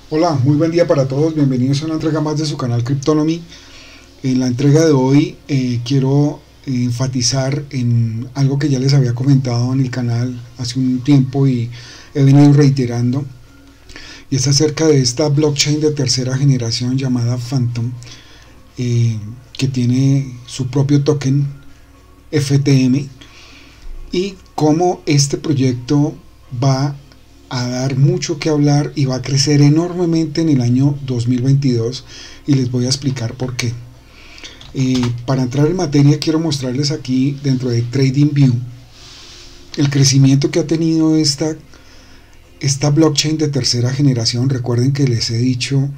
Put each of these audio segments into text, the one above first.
Hola, muy buen día para todos, bienvenidos a una entrega más de su canal Cryptonomy. En la entrega de hoy quiero enfatizar en algo que ya les había comentado en el canal hace un tiempo y he venido reiterando, y es acerca de esta blockchain de tercera generación llamada Phantom, que tiene su propio token FTM, y cómo este proyecto va a dar mucho que hablar y va a crecer enormemente en el año 2022, y les voy a explicar por qué. Para entrar en materia, quiero mostrarles aquí dentro de TradingView el crecimiento que ha tenido esta blockchain de tercera generación. Recuerden que les he dicho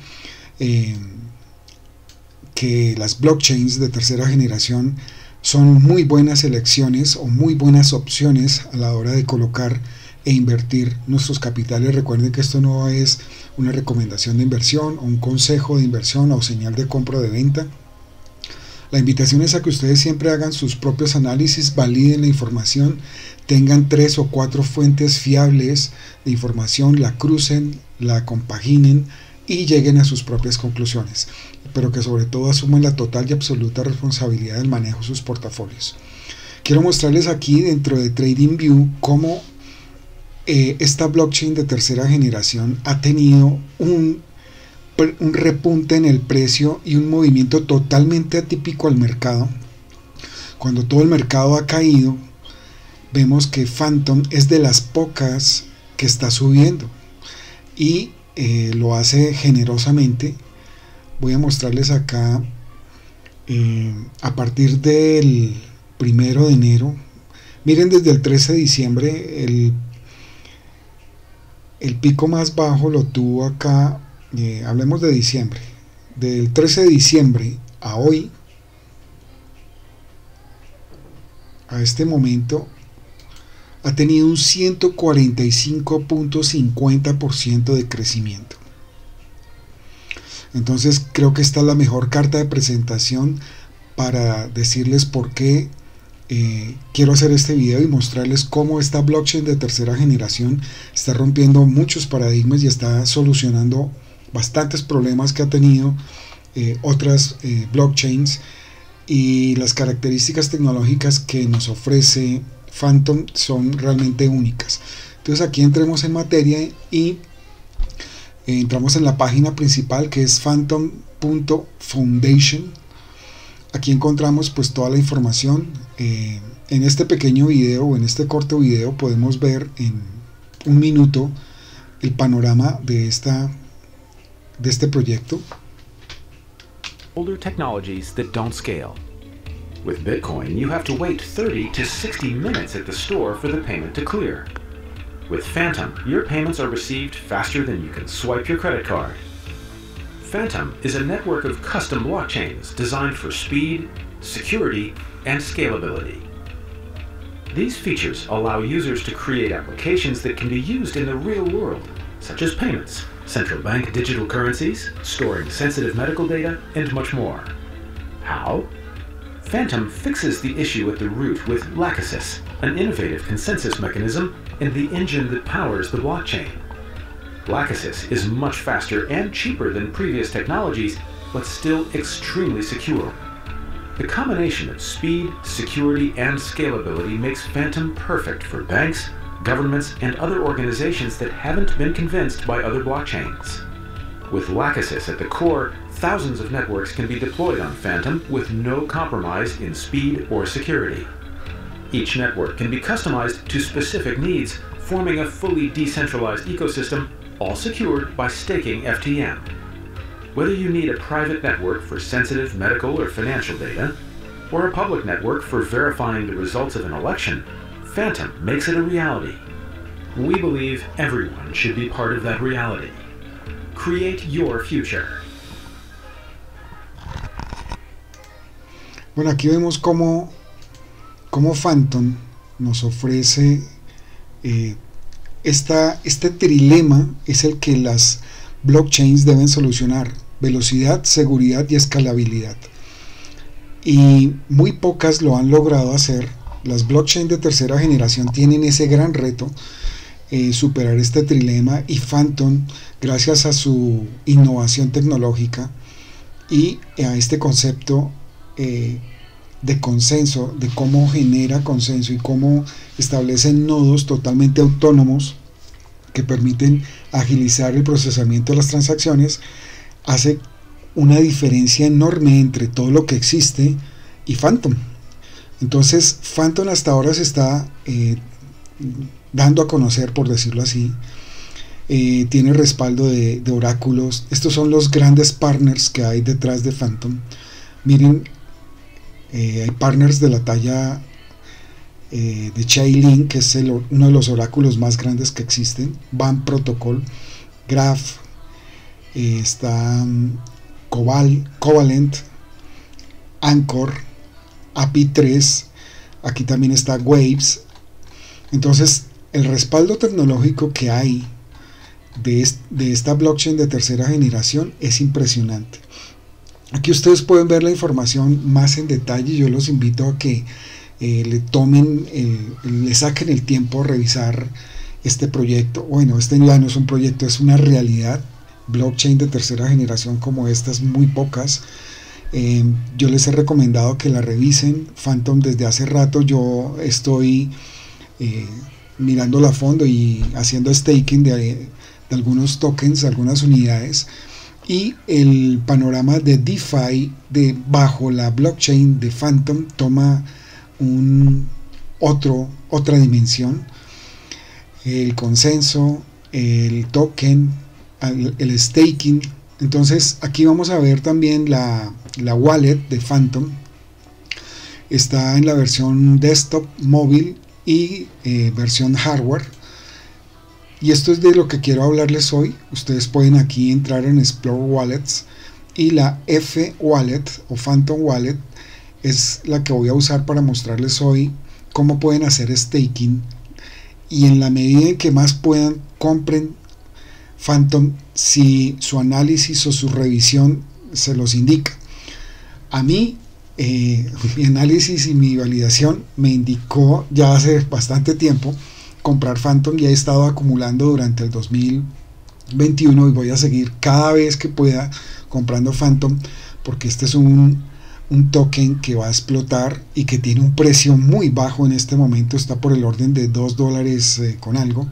que las blockchains de tercera generación son muy buenas elecciones o muy buenas opciones a la hora de colocar e invertir nuestros capitales. Recuerden que esto no es una recomendación de inversión o un consejo de inversión o señal de compra o de venta. La invitación es a que ustedes siempre hagan sus propios análisis, validen la información, tengan 3 o 4 fuentes fiables de información, la crucen, la compaginen y lleguen a sus propias conclusiones, pero que sobre todo asuman la total y absoluta responsabilidad del manejo de sus portafolios. Quiero mostrarles aquí dentro de TradingView cómo esta blockchain de tercera generación ha tenido un repunte en el precio y un movimiento totalmente atípico al mercado. Cuando todo el mercado ha caído, vemos que Phantom es de las pocas que está subiendo y lo hace generosamente. Voy a mostrarles acá a partir del 1 de enero. Miren, desde el 13 de diciembre el pico más bajo lo tuvo acá. Hablemos de diciembre. Del 13 de diciembre a hoy, a este momento, ha tenido un 145.50% de crecimiento. Entonces creo que esta es la mejor carta de presentación para decirles por qué quiero hacer este video y mostrarles cómo esta blockchain de tercera generación está rompiendo muchos paradigmas y está solucionando bastantes problemas que ha tenido otras blockchains, y las características tecnológicas que nos ofrece Phantom son realmente únicas. Entonces aquí entremos en materia y entramos en la página principal, que es phantom.foundation. Aquí encontramos pues toda la información. En este pequeño video o en este corto video podemos ver en un minuto el panorama de este proyecto. Older technologies that don't scale. With Bitcoin, you have to wait 30 to 60 minutes at the store for the payment to clear. With Phantom, your payments are received faster than you can swipe your credit card. Phantom is a network of custom blockchains designed for speed, security, and scalability. These features allow users to create applications that can be used in the real world, such as payments, central bank digital currencies, storing sensitive medical data, and much more. How? Phantom fixes the issue at the root with Lachesis, an innovative consensus mechanism and the engine that powers the blockchain. Lachesis is much faster and cheaper than previous technologies, but still extremely secure. The combination of speed, security, and scalability makes Phantom perfect for banks, governments, and other organizations that haven't been convinced by other blockchains. With Lachesis at the core, thousands of networks can be deployed on Phantom with no compromise in speed or security. Each network can be customized to specific needs, forming a fully decentralized ecosystem, all secured by staking FTM. Whether you need a private network for sensitive medical or financial data, or a public network for verifying the results of an election, Phantom makes it a reality. We believe everyone should be part of that reality. Create your future. Bueno, aquí vemos cómo Phantom nos ofrece este trilema es el que las blockchains deben solucionar: velocidad, seguridad y escalabilidad. Y muy pocas lo han logrado hacer. Las blockchains de tercera generación tienen ese gran reto superar este trilema, y Phantom, gracias a su innovación tecnológica y a este concepto de consenso, de cómo genera consenso y cómo establecen nodos totalmente autónomos que permiten agilizar el procesamiento de las transacciones, hace una diferencia enorme entre todo lo que existe y Phantom. Entonces Phantom hasta ahora se está dando a conocer, por decirlo así. Tiene respaldo de oráculos. Estos son los grandes partners que hay detrás de Phantom. Miren, hay partners de la talla de Chainlink, que es uno de los oráculos más grandes que existen. BAM Protocol, Graph, está Covalent, Anchor, API 3, aquí también está Waves. Entonces el respaldo tecnológico que hay de esta blockchain de tercera generación es impresionante. Aquí ustedes pueden ver la información más en detalle. Yo los invito a que le saquen el tiempo a revisar este proyecto. Bueno, este ya no es un proyecto, es una realidad. Blockchain de tercera generación como estas, muy pocas. Yo les he recomendado que la revisen. Phantom, desde hace rato yo estoy mirándola a fondo y haciendo staking de algunos tokens, algunas unidades, y el panorama de DeFi bajo la blockchain de Phantom toma otra dimensión. El consenso, el token, el staking. Entonces aquí vamos a ver también la wallet de Phantom. Está en la versión desktop, móvil y versión hardware. Y esto es de lo que quiero hablarles hoy. Ustedes pueden aquí entrar en Explore Wallets, y la F Wallet o Phantom Wallet es la que voy a usar para mostrarles hoy cómo pueden hacer staking, y en la medida en que más puedan, compren Phantom si su análisis o su revisión se los indica. A mí mi análisis y mi validación me indicó ya hace bastante tiempo comprar Phantom, y he estado acumulando durante el 2021 y voy a seguir cada vez que pueda comprando Phantom, porque este es un token que va a explotar y que tiene un precio muy bajo en este momento. Está por el orden de $2 con algo,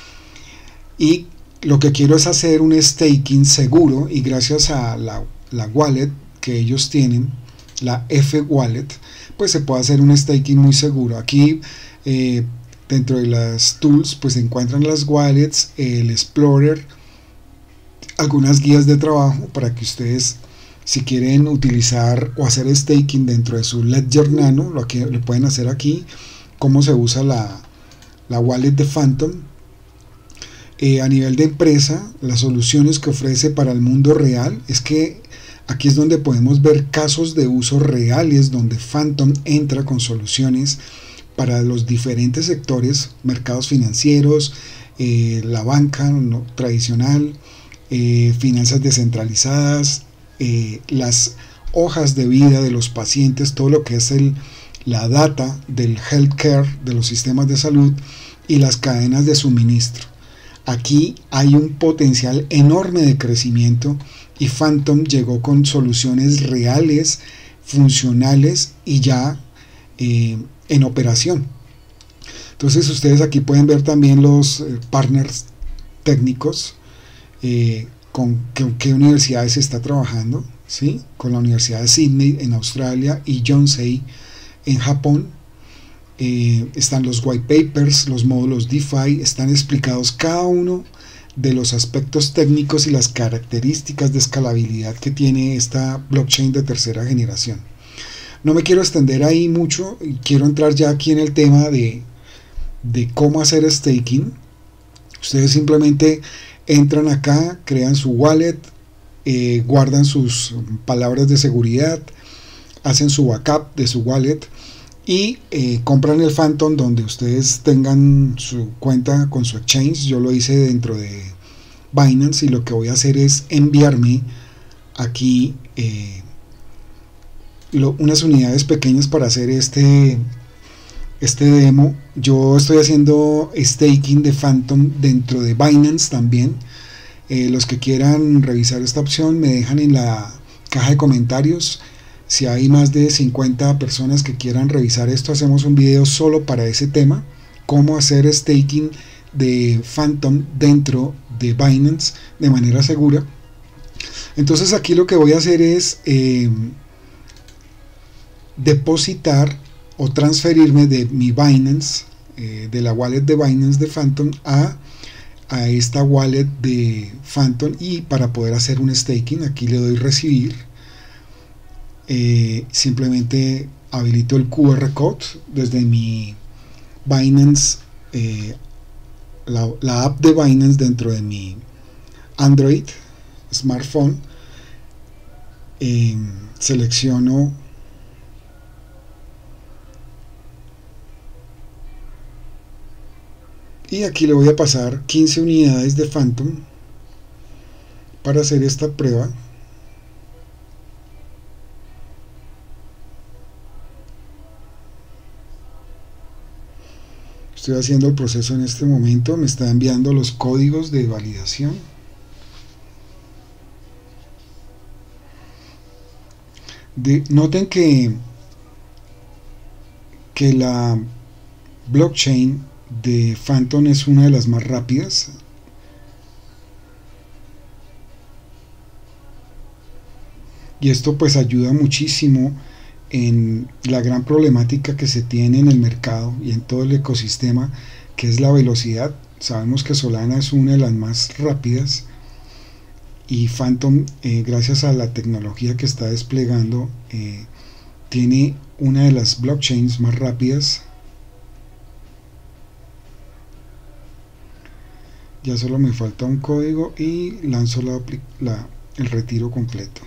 y lo que quiero es hacer un staking seguro, y gracias a la wallet que ellos tienen, la F Wallet, pues se puede hacer un staking muy seguro. Aquí dentro de las tools pues se encuentran las wallets, el Explorer, algunas guías de trabajo para que ustedes, si quieren utilizar o hacer staking dentro de su Ledger Nano, lo pueden hacer aquí, cómo se usa la wallet de Phantom. A nivel de empresa, las soluciones que ofrece para el mundo real, es que aquí es donde podemos ver casos de uso reales donde Phantom entra con soluciones para los diferentes sectores, mercados financieros, la banca tradicional, finanzas descentralizadas, las hojas de vida de los pacientes, todo lo que es la data del healthcare, de los sistemas de salud, y las cadenas de suministro. Aquí hay un potencial enorme de crecimiento, y Phantom llegó con soluciones reales, funcionales y ya en operación. Entonces ustedes aquí pueden ver también los partners técnicos, con qué universidades se está trabajando, ¿sí? Con la Universidad de Sydney en Australia y Yonsei en Japón. Están los white papers, los módulos DeFi, están explicados cada uno de los aspectos técnicos y las características de escalabilidad que tiene esta blockchain de tercera generación. No me quiero extender ahí mucho, quiero entrar ya aquí en el tema de cómo hacer staking. Ustedes simplemente entran acá, crean su wallet, guardan sus palabras de seguridad, hacen su backup de su wallet y compran el Phantom donde ustedes tengan su cuenta con su exchange. Yo lo hice dentro de Binance, y lo que voy a hacer es enviarme aquí unas unidades pequeñas para hacer este este demo. Yo estoy haciendo staking de Phantom dentro de Binance también. Los que quieran revisar esta opción me dejan en la caja de comentarios. Si hay más de 50 personas que quieran revisar esto, hacemos un video solo para ese tema, cómo hacer staking de Phantom dentro de Binance de manera segura. Entonces aquí lo que voy a hacer es depositar o transferirme de mi Binance, de la wallet de Binance de Phantom a esta wallet de Phantom, y para poder hacer un staking aquí le doy recibir. Simplemente habilito el QR code desde mi Binance, la app de Binance dentro de mi Android smartphone. Selecciono y aquí le voy a pasar 15 unidades de Phantom para hacer esta prueba. Estoy haciendo el proceso en este momento, me está enviando los códigos de validación. Noten que la blockchain de Phantom es una de las más rápidas. Y esto pues ayuda muchísimo en la gran problemática que se tiene en el mercado y en todo el ecosistema, que es la velocidad. Sabemos que Solana es una de las más rápidas, y Phantom, gracias a la tecnología que está desplegando, tiene una de las blockchains más rápidas. Ya solo me falta un código y lanzo el retiro completo.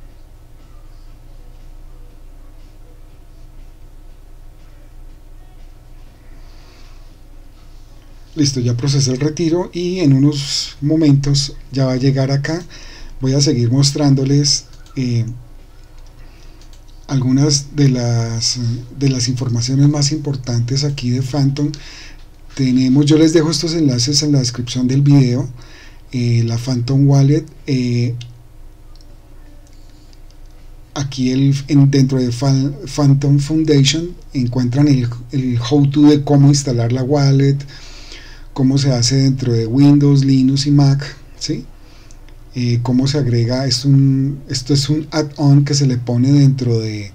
Listo, ya procesé el retiro y en unos momentos ya va a llegar acá. Voy a seguir mostrándoles algunas de las informaciones más importantes aquí de Phantom. Yo les dejo estos enlaces en la descripción del video. La Phantom Wallet, aquí dentro de Phantom Foundation encuentran el how-to de cómo instalar la wallet, cómo se hace dentro de Windows, Linux y Mac, ¿sí? Cómo se agrega. Esto es un add-on que se le pone dentro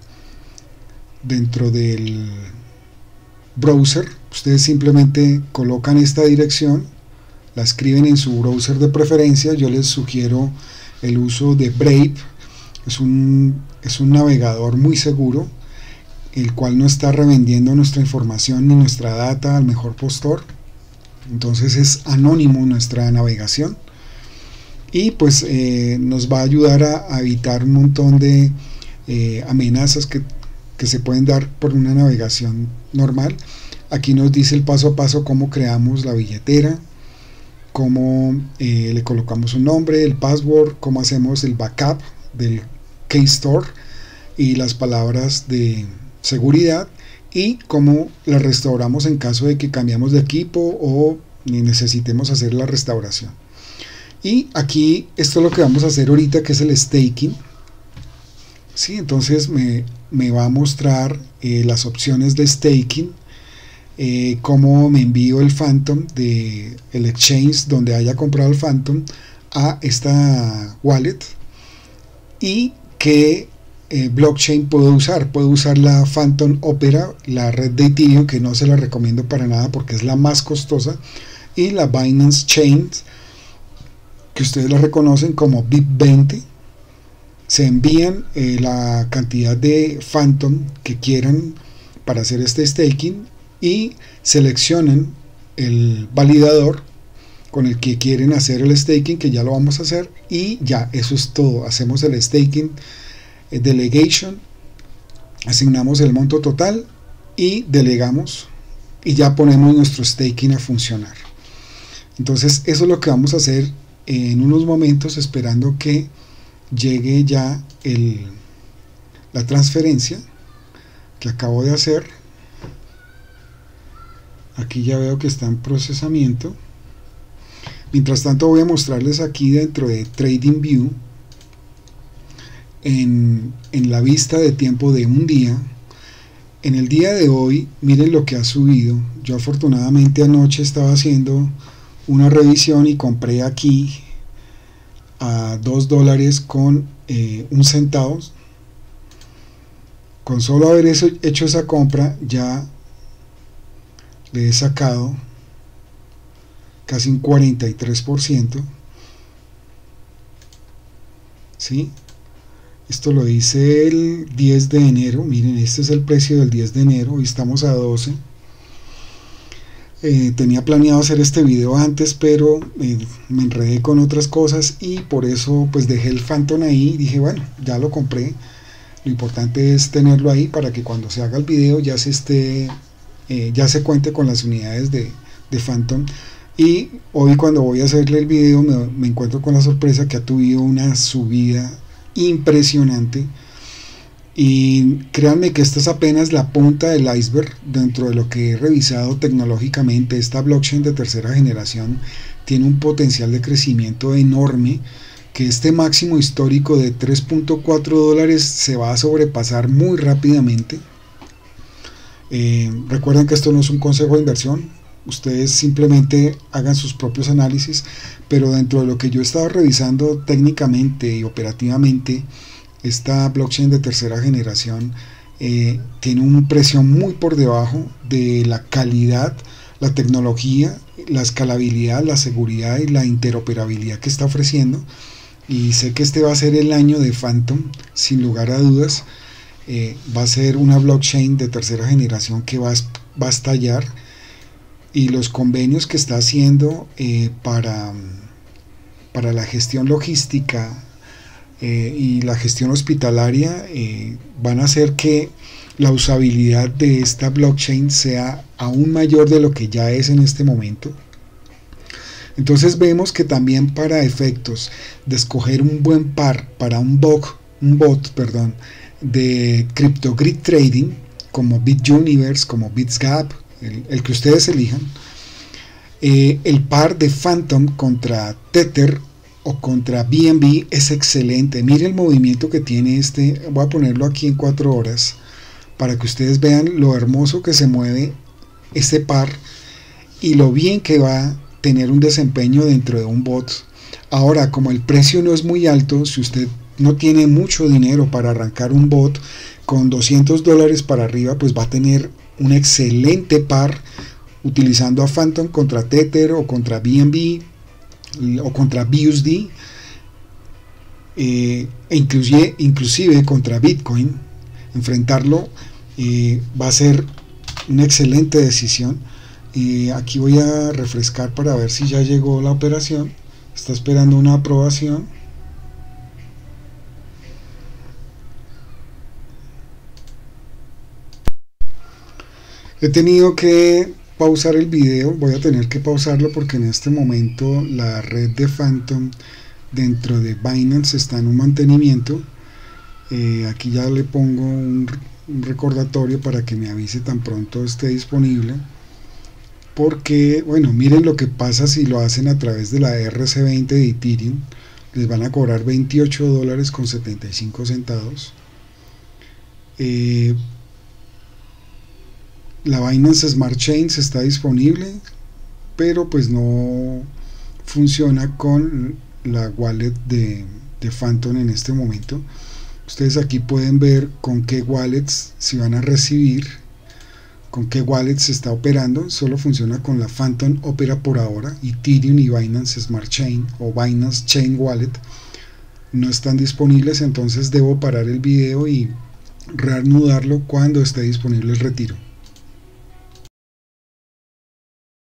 del browser. Ustedes simplemente colocan esta dirección, la escriben en su browser de preferencia. Yo les sugiero el uso de Brave. Es un navegador muy seguro, el cual no está revendiendo nuestra información ni nuestra data al mejor postor. Entonces es anónimo nuestra navegación, y pues nos va a ayudar a evitar un montón de amenazas que se pueden dar por una navegación normal. Aquí nos dice el paso a paso cómo creamos la billetera, cómo le colocamos un nombre, el password, cómo hacemos el backup del Keystore y las palabras de seguridad, y cómo la restauramos en caso de que cambiamos de equipo o necesitemos hacer la restauración. Y aquí esto es lo que vamos a hacer ahorita, que es el staking. ¿Sí? Entonces me va a mostrar las opciones de staking, cómo me envío el Phantom del exchange donde haya comprado el Phantom a esta wallet, y qué blockchain puedo usar. Puedo usar la Phantom Opera, la red de Ethereum, que no se la recomiendo para nada porque es la más costosa, y la Binance Chain, que ustedes la reconocen como BIP20. Se envían la cantidad de Phantom que quieran para hacer este staking, y seleccionan el validador con el que quieren hacer el staking, que ya lo vamos a hacer, y ya, eso es todo. Hacemos el staking delegation, asignamos el monto total y delegamos, y ya ponemos nuestro staking a funcionar. Entonces eso es lo que vamos a hacer en unos momentos, esperando que llegue ya la transferencia que acabo de hacer. Aquí ya veo que está en procesamiento. Mientras tanto voy a mostrarles aquí dentro de TradingView en la vista de tiempo de un día. En el día de hoy miren lo que ha subido. Yo afortunadamente anoche estaba haciendo una revisión y compré aquí a $2 con 1 centavo. Con solo haber hecho esa compra ya le he sacado casi un 43%. ¿Sí? Esto lo hice el 10 de enero. Miren, este es el precio del 10 de enero. Hoy estamos a 12. Tenía planeado hacer este video antes, pero me enredé con otras cosas y por eso pues dejé el Phantom ahí. Dije, bueno, ya lo compré. Lo importante es tenerlo ahí para que cuando se haga el video ya ya se cuente con las unidades de Phantom. Y hoy cuando voy a hacerle el video me encuentro con la sorpresa que ha tenido una subida impresionante. Y créanme que esta es apenas la punta del iceberg dentro de lo que he revisado tecnológicamente. Esta blockchain de tercera generación tiene un potencial de crecimiento enorme, que este máximo histórico de $3.4 se va a sobrepasar muy rápidamente. Recuerden que esto no es un consejo de inversión, ustedes simplemente hagan sus propios análisis, pero dentro de lo que yo he estado revisando técnicamente y operativamente, esta blockchain de tercera generación tiene un precio muy por debajo de la calidad, la tecnología, la escalabilidad, la seguridad y la interoperabilidad que está ofreciendo. Y sé que este va a ser el año de Phantom, sin lugar a dudas. Va a ser una blockchain de tercera generación que va a estallar, y los convenios que está haciendo para la gestión logística y la gestión hospitalaria van a hacer que la usabilidad de esta blockchain sea aún mayor de lo que ya es en este momento. Entonces vemos que también para efectos de escoger un buen par para un bot de CryptoGrid Trading, como BitUniverse, como BitsGap, el que ustedes elijan, el par de Phantom contra Tether o contra BNB es excelente. Miren el movimiento que tiene este. Voy a ponerlo aquí en 4 horas para que ustedes vean lo hermoso que se mueve este par y lo bien que va a tener un desempeño dentro de un bot. Ahora, como el precio no es muy alto, si usted no tiene mucho dinero para arrancar un bot con $200 para arriba, pues va a tener un excelente par utilizando a Phantom contra Tether o contra BNB o contra BUSD, inclusive contra Bitcoin. Enfrentarlo va a ser una excelente decisión. Aquí voy a refrescar para ver si ya llegó la operación. Está esperando una aprobación. He tenido que pausar el video, voy a tener que pausarlo porque en este momento la red de Phantom dentro de Binance está en un mantenimiento. Aquí ya le pongo un recordatorio para que me avise tan pronto esté disponible, porque bueno, miren lo que pasa si lo hacen a través de la RC20 de Ethereum. Les van a cobrar $28.75. La Binance Smart Chain está disponible, pero pues no funciona con la wallet de Phantom en este momento. Ustedes aquí pueden ver con qué wallets se van a recibir, con qué wallets se está operando. Solo funciona con la Phantom, opera por ahora. Ethereum y Binance Smart Chain o Binance Chain Wallet no están disponibles, entonces debo parar el video y reanudarlo cuando esté disponible el retiro.